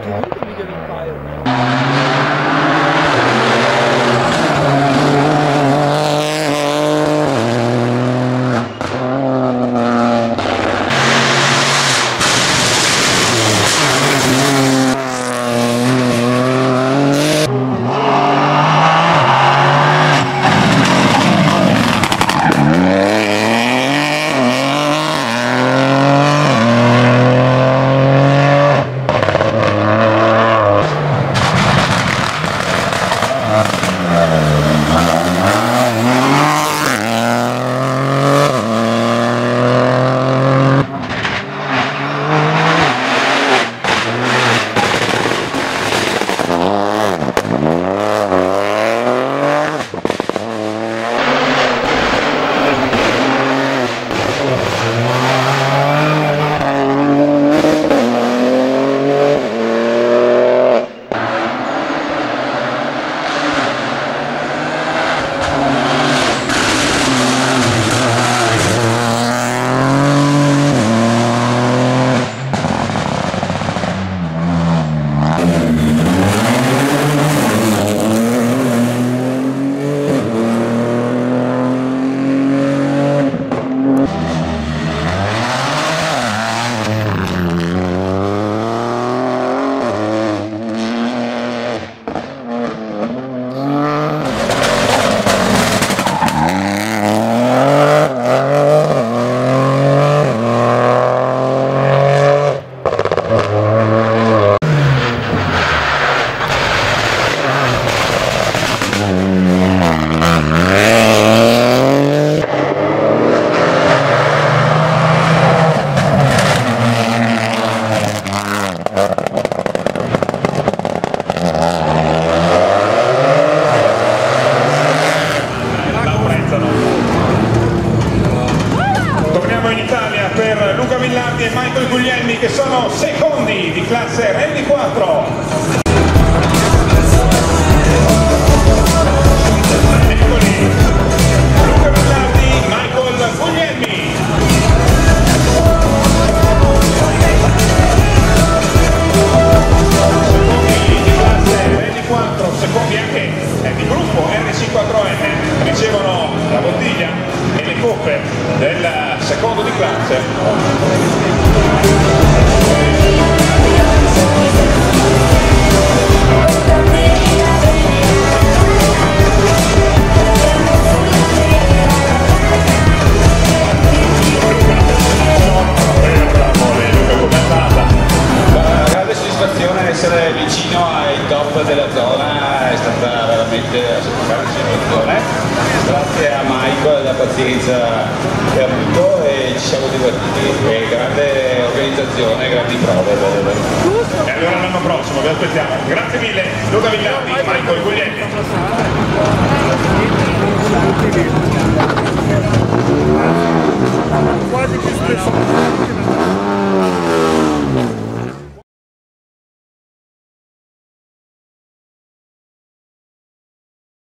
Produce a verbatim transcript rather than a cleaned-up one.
che sono secondi di classe Rally quattro. Eccoli, Luca Villardi, Michael Guglielmi. Secondi di classe Rally quattro, secondi anche eh, di gruppo R C quattro N, ricevono la bottiglia e le coppe del secondo di classe. Essere vicino ai top della zona è stata veramente una soddisfazione. Grazie a Michael e alla pazienza che ha avuto e ci siamo divertiti, e grande organizzazione, grandi prove. E allora l'anno prossimo vi aspettiamo. Grazie mille Luca Villardi, Michael Guglielmi. Quasi che spesso